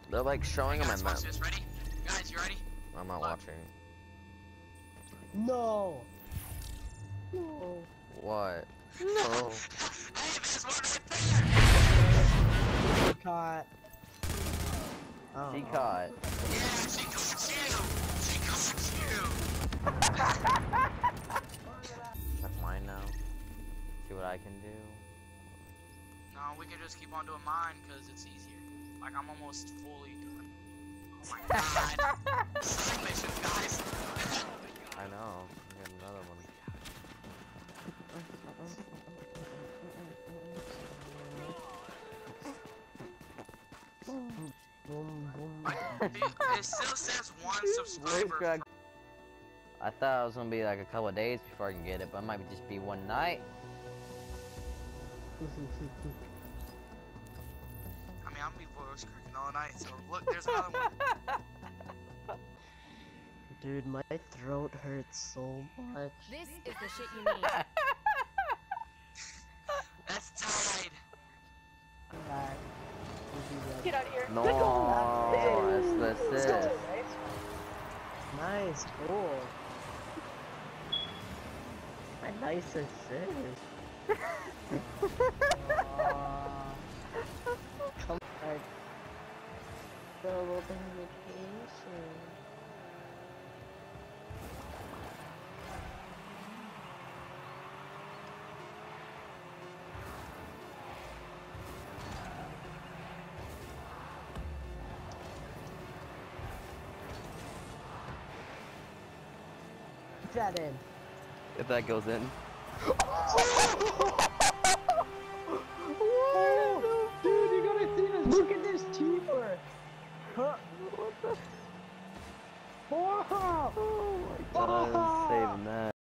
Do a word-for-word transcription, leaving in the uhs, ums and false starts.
They're like showing Hey them guys, and watch then. this. Ready? Guys, you ready? I'm not Look. watching. No. No. What? No. Hey, there's one right there! Caught. Oh. She caught. Yeah, she caught you! She caught you! That's mine now. See what I can do. No, we can just keep on doing mine because it's easier. Like, I'm almost fully done. Oh my god. Side mission, guys. I know. I got another one. It, it still says one subscriber. I thought it was gonna be like a couple of days before I can get it, but it might just be one night. I mean, I'm gonna be voice cracking all night, so look, there's another one. Dude, my throat hurts so much. This is the shit you need. That's tied. Alright. Get out of here. No, that's the sis. Nice, cool. My nice assist. Come on. Double vacation. Put that in. If that goes in. Whoa! Dude, you gotta see this. Look at this keeper. Huh? What the? Whoa! Oh my god, I was saving that.